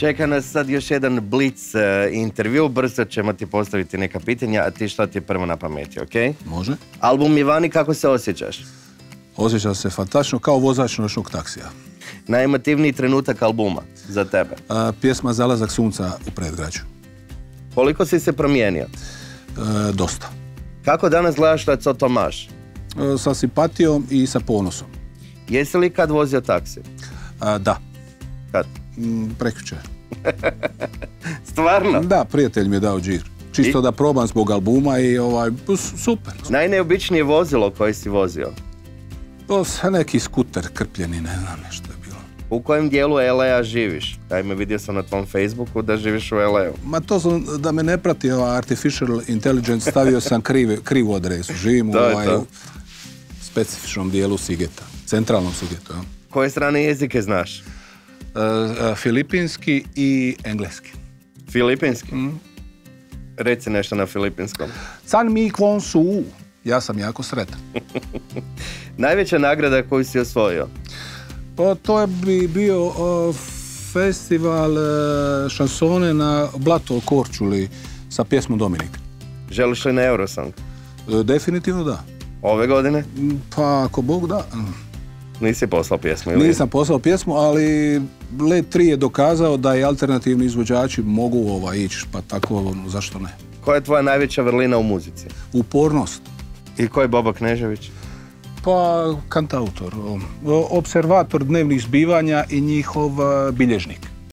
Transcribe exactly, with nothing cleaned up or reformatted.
Čeka nas sad još jedan blic uh, intervju, brzo ćemo ti postaviti neka pitanja, a ti šta ti je prvo na pameti, ok? Može. Album je vani, kako se osjećaš? Osjećam se fantastično kao vozač noćnog taksija. Najemotivniji trenutak albuma za tebe? A, pjesma Zalazak sunca u predgrađu. Koliko si se promijenio? E, dosta. Kako danas gledaš na Co Tomaš? E, sa simpatijom i sa ponosom. Jesi li kad vozio taksi? A, da. Kad? Mm, prekjučer. Stvarno? Da, prijatelj mi je dao džir. Čisto I? da probam zbog albuma i ovaj, super. Najneobičnije vozilo koje si vozio? To je neki skuter krpljeni, ne znam nešto je bilo. U kojem dijelu el a živiš? Ajme, vidio sam na tvom Facebooku da živiš u el a-u. Ma to sam, da me ne prati ova artificial intelligence, stavio sam krive, krivu adresu. Živim u ovaj specifičnom dijelu Sigeta, centralnom Sigetu. Ja. Koje strane jezike znaš? Uh, uh, filipinski i engleski. Filipinski? Mm. Reci nešto na filipinskom. San mi kwon su. Ja sam jako sretan. Najveća nagrada koju si osvojio? Pa to je bi bio uh, festival uh, šansone na Blato Korčuli sa pjesmom Dominik. Želiš li na Eurosong? Uh, definitivno da. Ove godine? Pa ako Bog da. Nisi poslao pjesmu ili? Nisam poslao pjesmu, ali Led tri je dokazao da i alternativni izvođači mogu ovaj, ići, pa tako zašto ne. Koja je tvoja najveća vrlina u muzici? Upornost. I ko je Bobo Knežević? Pa kantautor, observator dnevnih zbivanja i njihov bilježnik.